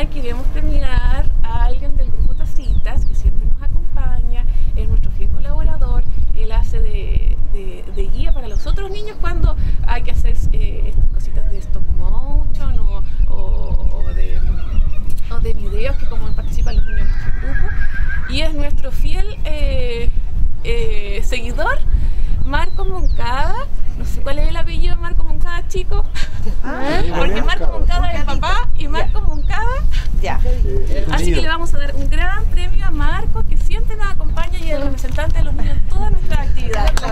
día queremos premiar a alguien del grupo Tacitas, que siempre nos acompaña, es nuestro fiel colaborador. Él hace de guía para los otros niños cuando hay que hacer estas cositas de stop motion o de videos que como participan los niños de nuestro grupo. Y es nuestro fiel seguidor, Marco Moncada. No sé cuál es el apellido de Marco Moncada, chico. Porque Marco Moncada es el papá y Marco Moncada. Ya. Así que le vamos a dar un gran premio a Marco, que siempre nos acompaña y es el representante de los niños en todas nuestras actividades. Muy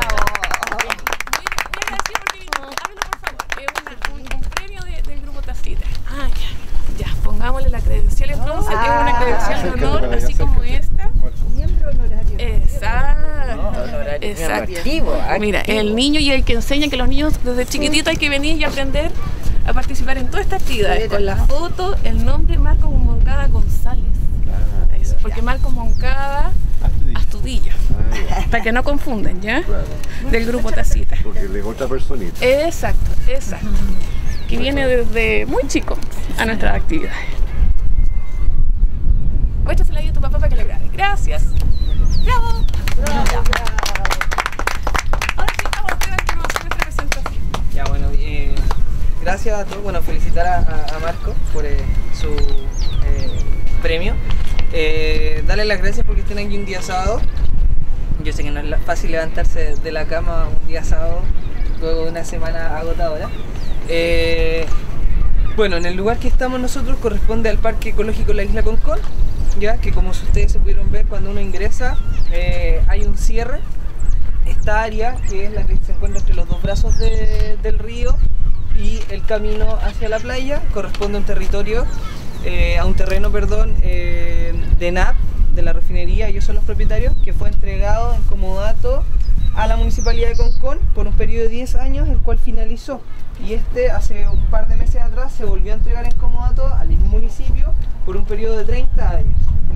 agradecido porque vino. Háblalo, por favor. Es un premio del grupo Tacita. Ya, pongámosle la credencial entonces. Es una credencial de honor, así como esta. Miembro honorario. Exacto. Mira, el niño y el que enseña que los niños desde chiquititos hay que venir y aprender a participar en todas estas actividades. Con la foto, el nombre Marco Moncada González. Eso, porque Marco Moncada Astudillo. Para que no confunden, ¿ya? Claro. Del grupo Tacita. Porque le otra personita. Exacto. Que viene desde muy chico a nuestras actividades. Muéstrasela ahí a tu papá para que le grabe. Gracias. ¡Bravo! Ahora sí, vamos a ver que nos hace nuestra presentación. Ya, bueno, gracias a todos. Bueno, felicitar a Marco por su premio. Darle las gracias porque estén aquí un día sábado. Yo sé que no es fácil levantarse de la cama un día sábado luego de una semana agotadora. Bueno, en el lugar que estamos nosotros corresponde al Parque Ecológico La Isla Concón, ya que como ustedes se pudieron ver cuando uno ingresa hay un cierre. Esta área, que es la que se encuentra entre los dos brazos del río y el camino hacia la playa, corresponde a un territorio, a un terreno, perdón, de NAP, de la refinería. Ellos son los propietarios, que fue entregado en comodato a la Municipalidad de Concón por un periodo de 10 años, el cual finalizó. Y hace un par de meses atrás se volvió a entregar en comodato al mismo municipio por un periodo de 30 años.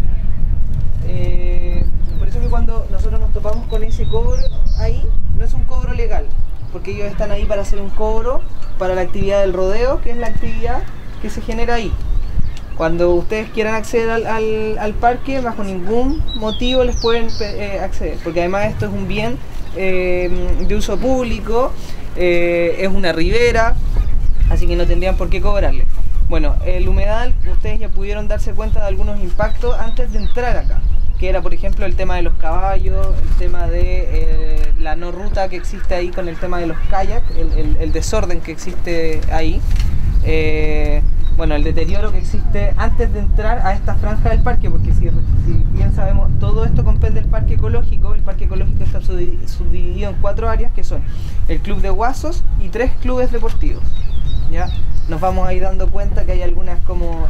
Por eso que cuando nosotros nos topamos con ese cobro ahí, no es un cobro legal, porque ellos están ahí para hacer un cobro para la actividad del rodeo, que es la actividad que se genera ahí. Cuando ustedes quieran acceder al parque, bajo ningún motivo les pueden acceder, porque además esto es un bien de uso público, es una ribera, así que no tendrían por qué cobrarle. Bueno, el humedal, ustedes ya pudieron darse cuenta de algunos impactos antes de entrar acá, que era por ejemplo el tema de los caballos, el tema de la no ruta que existe ahí con el tema de los kayaks, el desorden que existe ahí. Bueno, el deterioro que existe antes de entrar a esta franja del parque, porque si bien sabemos, todo esto comprende el parque ecológico. El parque ecológico está subdividido en 4 áreas, que son el club de guasos y 3 clubes deportivos, ¿ya? Nos vamos a ir dando cuenta que hay algunas como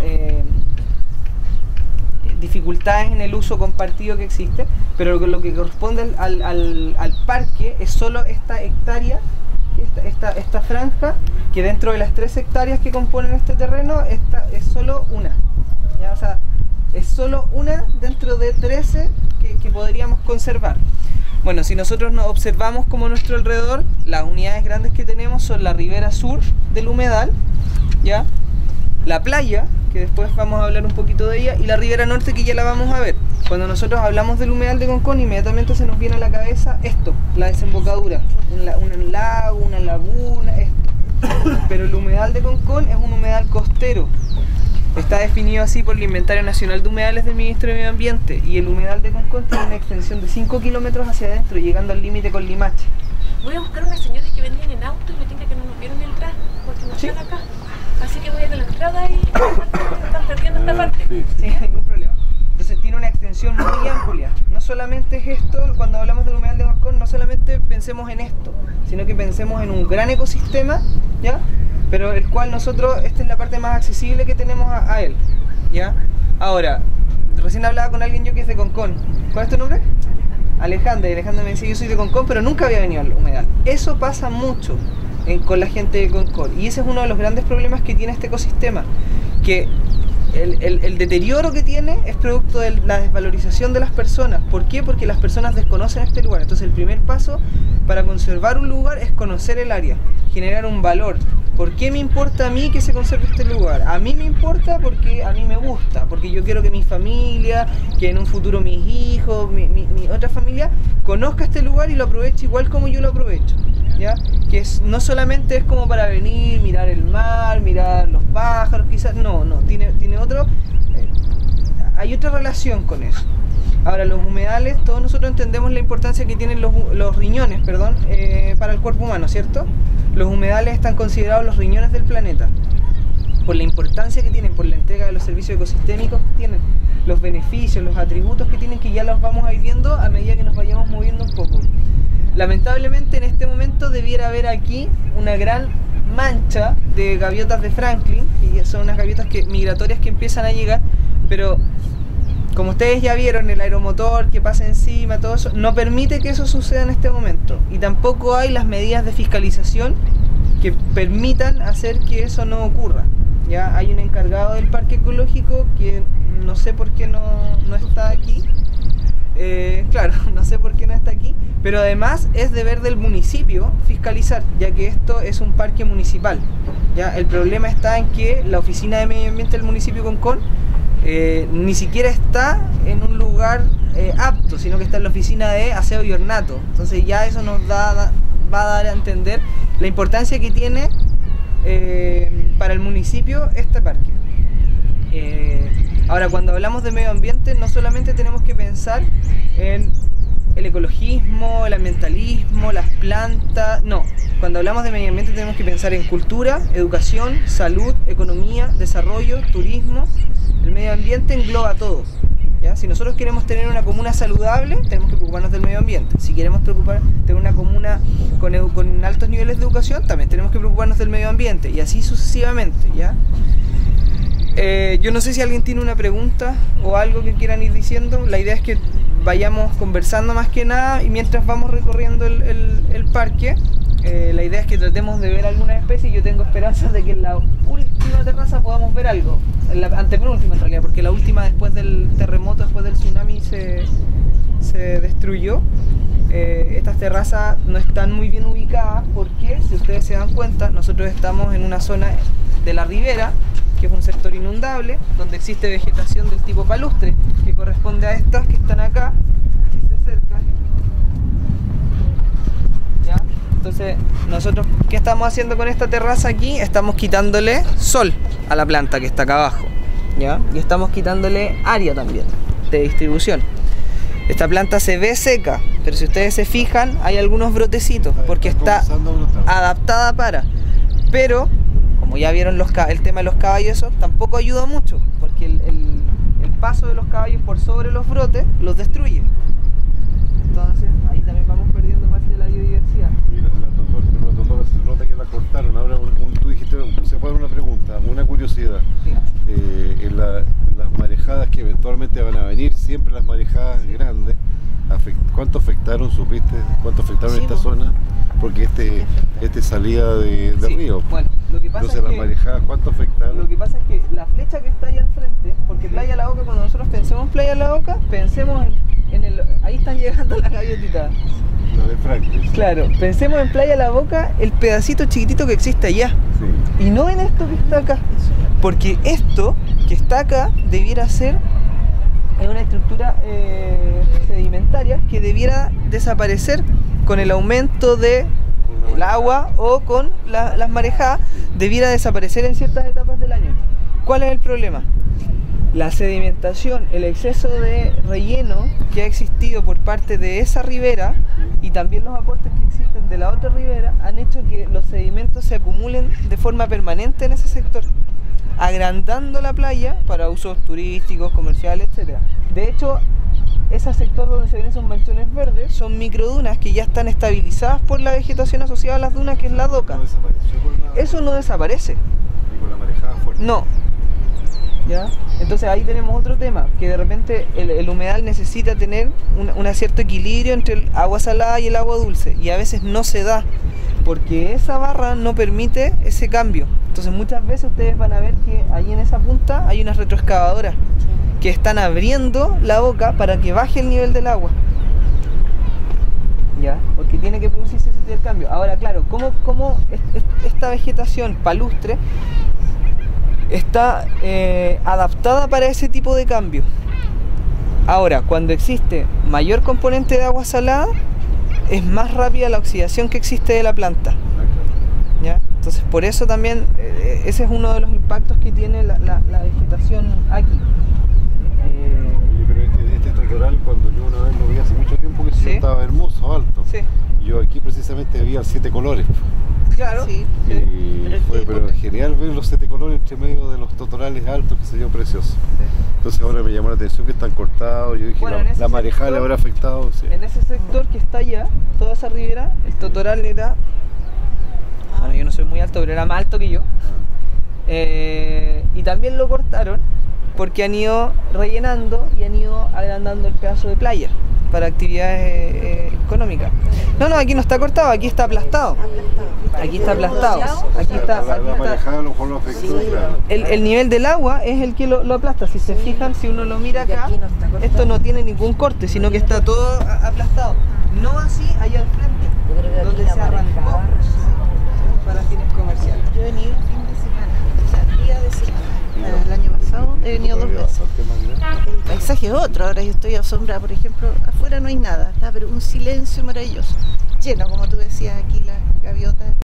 dificultades en el uso compartido que existe, pero lo que corresponde al parque es solo esta hectárea, esta franja, que dentro de las 3 hectáreas que componen este terreno, esta es solo una, ¿ya? O sea, es solo una dentro de 13 que podríamos conservar. Bueno, si nosotros nos observamos como nuestro alrededor, las unidades grandes que tenemos son la ribera sur del humedal, ¿ya? La playa, que después vamos a hablar un poquito de ella, y la ribera norte, que ya la vamos a ver. Cuando nosotros hablamos del humedal de Concón, inmediatamente se nos viene a la cabeza esto, la desembocadura, un lago, una laguna, esto. Pero el humedal de Concón es un humedal costero. Está definido así por el Inventario Nacional de Humedales del Ministerio de Medio Ambiente, y el humedal de Concón tiene una extensión de 5 kilómetros hacia adentro, llegando al límite con Limache. Voy a buscar unas señoras que venían en auto y me tienen que no nos vieron entrar, porque no están acá. Así que voy a ir a la entrada y están perdiendo esta parte. Sí, ningún problema. Entonces tiene una extensión muy amplia. No solamente es esto, cuando hablamos del humedal de Concón, no solamente pensemos en esto, sino que pensemos en un gran ecosistema, ¿ya? Pero el cual nosotros, esta es la parte más accesible que tenemos a él, ¿ya? Ahora, recién hablaba con alguien yo que es de Concón. ¿Cuál es tu nombre? Alejandra. Y Alejandra me dice, yo soy de Concón, pero nunca había venido al humedal. Eso pasa mucho con la gente de Concón, y ese es uno de los grandes problemas que tiene este ecosistema, que el deterioro que tiene es producto de la desvalorización de las personas. ¿Por qué? Porque las personas desconocen este lugar. Entonces el primer paso para conservar un lugar es conocer el área, generar un valor, ¿Por qué me importa a mí que se conserve este lugar? A mí me importa porque a mí me gusta, porque yo quiero que mi familia, que en un futuro mis hijos, mi otra familia, conozca este lugar y lo aproveche igual como yo lo aprovecho, ¿ya? Que no solamente es como para venir, mirar el mar, mirar los pájaros, quizás, no, tiene otro, hay otra relación con eso. Ahora, los humedales, todos nosotros entendemos la importancia que tienen los riñones, para el cuerpo humano, ¿cierto? Los humedales están considerados los riñones del planeta, por la importancia que tienen, por la entrega de los servicios ecosistémicos que tienen, los beneficios, los atributos que tienen, que ya los vamos a ir viendo a medida que nos vayamos moviendo un poco. Lamentablemente en este momento debiera haber aquí una gran mancha de gaviotas de Franklin, que son unas gaviotas migratorias que empiezan a llegar, pero como ustedes ya vieron, el aeromotor que pasa encima, todo eso, no permite que eso suceda en este momento. Y tampoco hay las medidas de fiscalización que permitan hacer que eso no ocurra. Ya hay un encargado del parque ecológico que no sé por qué no está aquí. Claro, no sé por qué no está aquí. Pero además es deber del municipio fiscalizar, ya que esto es un parque municipal. Ya, el problema está en que la oficina de medio ambiente del municipio Concón ni siquiera está en un lugar apto, sino que está en la oficina de aseo y ornato. Entonces ya eso nos va a dar a entender la importancia que tiene para el municipio este parque. Ahora, cuando hablamos de medio ambiente, no solamente tenemos que pensar en el ecologismo, el ambientalismo, las plantas, no. Cuando hablamos de medio ambiente tenemos que pensar en cultura, educación, salud, economía, desarrollo, turismo. El medio ambiente engloba todo, ¿ya? Si nosotros queremos tener una comuna saludable, tenemos que preocuparnos del medio ambiente. Si queremos tener una comuna con altos niveles de educación, también tenemos que preocuparnos del medio ambiente, y así sucesivamente, ¿ya? Yo no sé si alguien tiene una pregunta o algo que quieran ir diciendo. La idea es que vayamos conversando más que nada, y mientras vamos recorriendo el parque, la idea es que tratemos de ver alguna especie. Yo tengo esperanzas de que en la última terraza podamos ver algo, en la antepenúltima en realidad, porque la última, después del terremoto, después del tsunami, se destruyó. Estas terrazas no están muy bien ubicadas porque, si ustedes se dan cuenta, nosotros estamos en una zona de la ribera, que es un sector inundable, donde existe vegetación del tipo palustre, que corresponde a estas que están acá, si se acercan. ¿Ya? Entonces, nosotros, ¿qué estamos haciendo con esta terraza aquí? Estamos quitándole sol a la planta que está acá abajo, ¿ya? Y estamos quitándole área también de distribución. Esta planta se ve seca, pero si ustedes se fijan, hay algunos brotecitos, porque está adaptada para. Pero, como ya vieron el tema de los caballos, eso tampoco ayuda mucho, porque el paso de los caballos por sobre los brotes los destruye. Entonces, ahí también vamos perdiendo parte de la biodiversidad. Mira, la doctora se nota que la cortaron. Ahora, tú dijiste, se puede dar una pregunta, una curiosidad. En las marejadas que eventualmente van a venir, siempre las marejadas grandes, ¿cuánto afectaron, supiste? ¿Cuánto afectaron esta zona? Porque este salida de río. Bueno, lo que pasa entonces las marejadas, ¿cuánto afectaron? Lo que pasa es que la flecha que está ahí al frente, porque Playa La Boca, cuando nosotros pensemos en Playa La Boca, pensemos ahí están llegando las gaviotitas. Lo de Franklin. Claro, pensemos en Playa La Boca, el pedacito chiquitito que existe allá. Sí. Y no en esto que está acá. Porque esto que está acá debiera ser una estructura sedimentaria que debiera desaparecer con el aumento del agua o con las marejadas, debiera desaparecer en ciertas etapas del año. ¿Cuál es el problema? La sedimentación, el exceso de relleno que ha existido por parte de esa ribera y también los aportes que existen de la otra ribera han hecho que los sedimentos se acumulen de forma permanente en ese sector, agrandando la playa para usos turísticos, comerciales, etc. De hecho, ese sector donde se ven esos manchones verdes son microdunas que ya están estabilizadas por la vegetación asociada a las dunas, que es la doca. Eso no desaparece. ¿Y con la marejada fuerte? No. ¿Ya? Entonces ahí tenemos otro tema, que de repente el humedal necesita tener un cierto equilibrio entre el agua salada y el agua dulce, y a veces no se da, porque esa barra no permite ese cambio. Entonces muchas veces ustedes van a ver que ahí en esa punta hay unas retroexcavadoras que están abriendo la boca para que baje el nivel del agua. ¿Ya? Porque tiene que producirse ese tipo de cambio. Ahora, claro, ¿cómo esta vegetación palustre está adaptada para ese tipo de cambio? Ahora, cuando existe mayor componente de agua salada, es más rápida la oxidación que existe de la planta. ¿Ya? Entonces, por eso también, ese es uno de los impactos que tiene la vegetación aquí. Oye, pero este totoral, cuando yo una vez lo vi hace mucho tiempo, que sí, estaba hermoso, alto. Sí. Yo aquí precisamente había 7 colores. Claro. Sí. Y pero genial ver los 7 colores entre medio de los totorales altos, que se dio precioso. Sí. Entonces ahora me llamó la atención que están cortados. Yo dije, Bueno, en ese la marejada le sector- habrá afectado. Sí. En ese sector que está allá, toda esa ribera, el totoral era, bueno, yo no soy muy alto, pero era más alto que yo. Y también lo cortaron porque han ido rellenando y han ido agrandando el pedazo de playa para actividades económicas. No, aquí no está cortado, aquí está aplastado. Aquí está aplastado. Aquí está, La aquí está. marejada a lo mejor lo afectó, claro. El nivel del agua es el que lo aplasta. Si se fijan, si uno lo mira acá, esto no tiene ningún corte, sino que está todo aplastado. No así allá al frente, donde se arrancó para fines comerciales. Yo he venido fin de semana, o sea, día de semana. El año pasado he venido 2 veces. El paisaje es otro, ahora yo estoy asombrada, por ejemplo, afuera no hay nada, está pero un silencio maravilloso, lleno, como tú decías aquí, las gaviotas